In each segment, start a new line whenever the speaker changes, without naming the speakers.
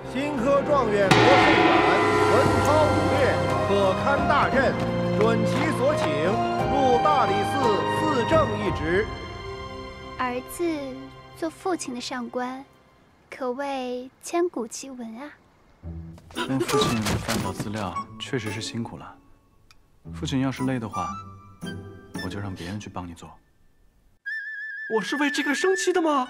新科状元罗胜远文韬武略，可堪大任，准其所请，入大理寺司正一职。
儿子做父亲的上官，可谓千古奇闻啊！
跟父亲翻找资料确实是辛苦了。父亲要是累的话，我就让别人去帮你做。
我是为这个生气的吗？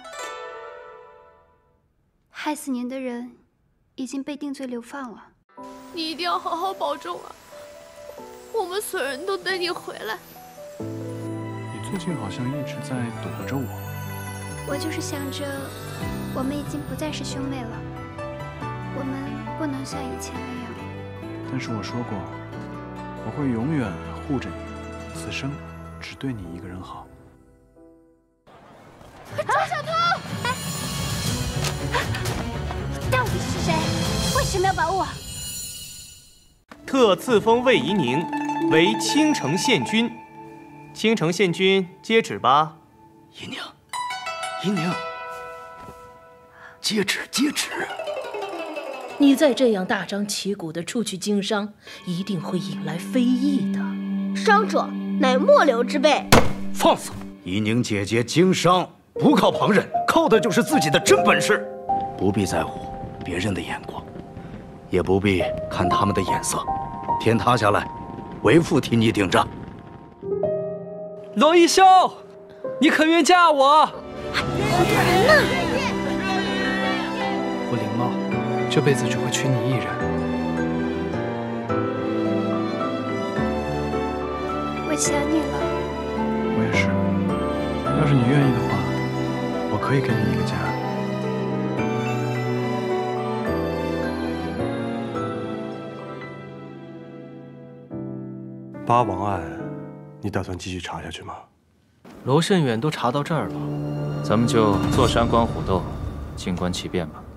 害死您的人已经被定罪流放了。
你一定要好好保重啊！我们所有人都等你回来。
你最近好像一直在躲着我。
我就是想着，我们已经不再是兄妹了，我们不能像以前那样。
但是我说过，我会永远护着你，此生只对你一个人好。
周小偷！哎，到底是谁？为什么要把我？
特赐封魏夷宁为青城县君。青城县君接旨吧。
夷宁，夷宁，接旨，接旨。
你再这样大张旗鼓地出去经商，一定会引来非议的。
商者乃末流之辈。
放肆！夷宁姐姐经商不靠旁人，靠的就是自己的真本事。不必在乎别人的眼光，也不必看他们的眼色。天塌下来，为父替你顶账。
罗一兄，你可愿嫁我？
我林茂这辈子只会娶你一人。
我想你了。
我也是。要是你愿意的话，我可以给你一个家。
八王案，你打算继续查下去吗？
罗胜远都查到这儿了，
咱们就坐山观虎斗，静观其变吧。